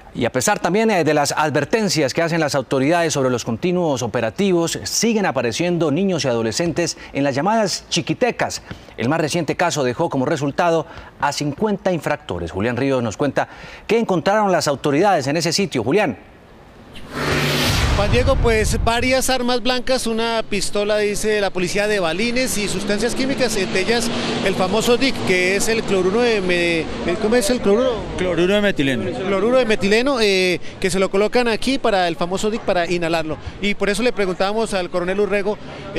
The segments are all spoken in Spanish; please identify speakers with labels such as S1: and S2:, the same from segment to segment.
S1: Y a pesar también de las advertencias que hacen las autoridades sobre los continuos operativos, siguen apareciendo niños y adolescentes en las llamadas chiquitecas. El más reciente caso dejó como resultado a 50 infractores. Julián Ríos nos cuenta qué encontraron las autoridades en ese sitio. Julián.
S2: Juan Diego, pues varias armas blancas, una pistola, dice la policía, de balines y sustancias químicas, entre ellas el famoso DIC, que es el cloruro de... ¿Cómo es el cloruro?
S3: Cloruro de metileno.
S2: Cloruro de metileno, que se lo colocan aquí para el famoso DIC, para inhalarlo. Y por eso le preguntábamos al coronel Urrego,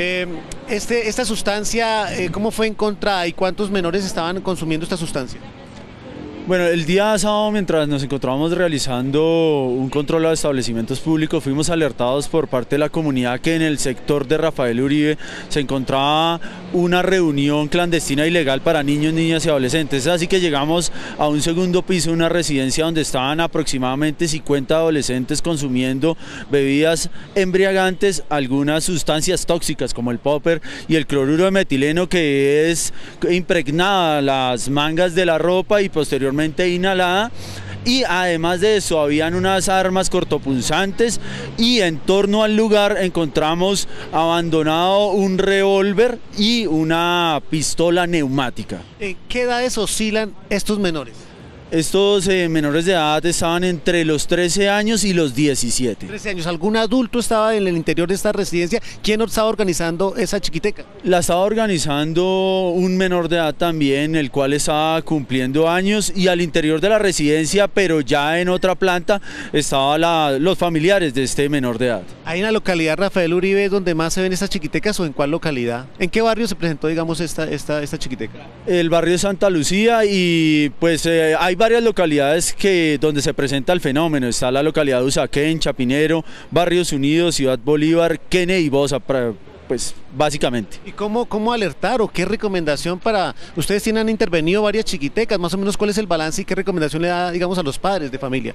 S2: esta sustancia, ¿cómo fue encontrada y cuántos menores estaban consumiendo esta sustancia?
S3: Bueno, el día sábado, mientras nos encontrábamos realizando un control a establecimientos públicos, fuimos alertados por parte de la comunidad que en el sector de Rafael Uribe se encontraba una reunión clandestina ilegal para niños, niñas y adolescentes. Así que llegamos a un segundo piso, una residencia donde estaban aproximadamente 50 adolescentes consumiendo bebidas embriagantes, algunas sustancias tóxicas como el popper y el cloruro de metileno, que es impregnada a las mangas de la ropa y posteriormente inhalada. Y además de eso habían unas armas cortopunzantes y en torno al lugar encontramos abandonado un revólver y una pistola neumática.
S2: ¿En qué edades oscilan estos menores?
S3: Estos menores de edad estaban entre los 13 años y los 17.
S2: 13 años. ¿Algún adulto estaba en el interior de esta residencia? ¿Quién estaba organizando esa chiquiteca?
S3: La estaba organizando un menor de edad también, el cual estaba cumpliendo años, y al interior de la residencia, pero ya en otra planta, estaban los familiares de este menor de edad.
S2: ¿Hay en la localidad Rafael Uribe donde más se ven estas chiquitecas o en cuál localidad? ¿En qué barrio se presentó, digamos, esta chiquiteca?
S3: El barrio de Santa Lucía, y pues hay varias localidades donde se presenta el fenómeno. Está la localidad de Usaquén, Chapinero, Barrios Unidos, Ciudad Bolívar, Kennedy y Bosa, pues básicamente.
S2: ¿Y cómo alertar o qué recomendación para... Ustedes han intervenido varias chiquitecas, más o menos cuál es el balance y qué recomendación le da, digamos, a los padres de familia?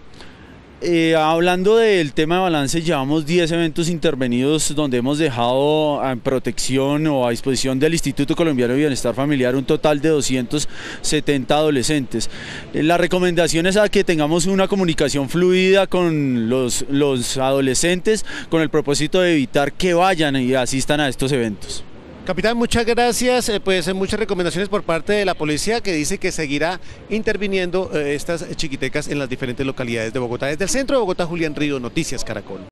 S3: Hablando del tema de balance, llevamos 10 eventos intervenidos donde hemos dejado en protección o a disposición del Instituto Colombiano de Bienestar Familiar un total de 270 adolescentes. La recomendación es a que tengamos una comunicación fluida con los adolescentes con el propósito de evitar que vayan y asistan a estos eventos.
S2: Capitán, muchas gracias. Pues muchas recomendaciones por parte de la policía, que dice que seguirá interviniendo estas chiquitecas en las diferentes localidades de Bogotá. Desde el centro de Bogotá, Julián Ríos, Noticias Caracol.